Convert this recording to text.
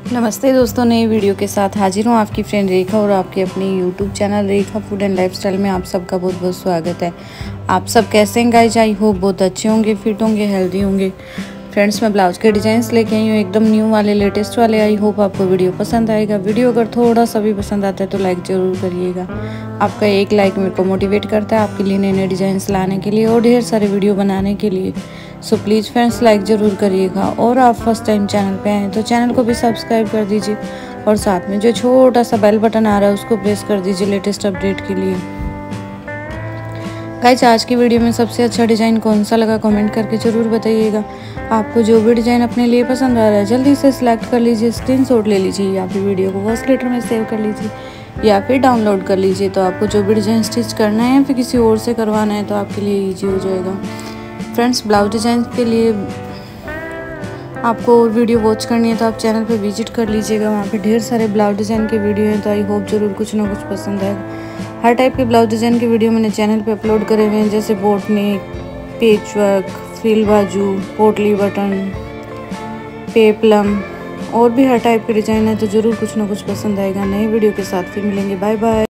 नमस्ते दोस्तों, नई वीडियो के साथ हाजिर हूँ आपकी फ्रेंड रेखा और आपके अपने YouTube channel Rekha food and lifestyle में आप सबका बहुत बहुत स्वागत है। आप सब कैसे हैं गाइस? आई होप बहुत अच्छे होंगे, फिट होंगे, हेल्दी होंगे। फ्रेंड्स, मैं ब्लाउज के डिज़ाइंस लेके आई हूँ एकदम न्यू वाले, लेटेस्ट वाले। आई होप आपको वीडियो पसंद आएगा। वीडियो अगर थोड़ा सा भी पसंद आता है तो लाइक ज़रूर करिएगा। आपका एक लाइक मेरे को मोटिवेट करता है आपके लिए नए नए डिज़ाइंस लाने के लिए और ढेर सारे वीडियो बनाने के लिए। सो प्लीज़ फ्रेंड्स, लाइक ज़रूर करिएगा। और आप फर्स्ट टाइम चैनल पे आए तो चैनल को भी सब्सक्राइब कर दीजिए और साथ में जो छोटा सा बेल बटन आ रहा है उसको प्रेस कर दीजिए लेटेस्ट अपडेट के लिए। गाइस, आज की वीडियो में सबसे अच्छा डिज़ाइन कौन सा लगा कमेंट करके ज़रूर बताइएगा। आपको जो भी डिज़ाइन अपने लिए पसंद आ रहा है जल्दी से सिलेक्ट कर लीजिए, स्क्रीनशॉट ले लीजिए या फिर वीडियो को वॉइस लेटर में सेव कर लीजिए या फिर डाउनलोड कर लीजिए। तो आपको जो भी डिज़ाइन स्टिच करना है या फिर किसी और से करवाना है तो आपके लिए ईजी हो जाएगा। फ्रेंड्स, ब्लाउज डिज़ाइन के लिए आपको और वीडियो वॉच करनी है तो आप चैनल पे विजिट कर लीजिएगा। वहाँ पे ढेर सारे ब्लाउज डिज़ाइन के वीडियो हैं, तो आई होप ज़रूर कुछ ना कुछ पसंद आएगा। हर टाइप के ब्लाउज डिज़ाइन के वीडियो मैंने चैनल पे अपलोड करे हुए हैं, जैसे बोट नेक, पेच वर्क, फ्रिल बाजू, पोटली बटन, पेपलम और भी हर टाइप के डिज़ाइन है। तो ज़रूर कुछ ना कुछ पसंद आएगा। नई वीडियो के साथ फिर मिलेंगे। Bye bye.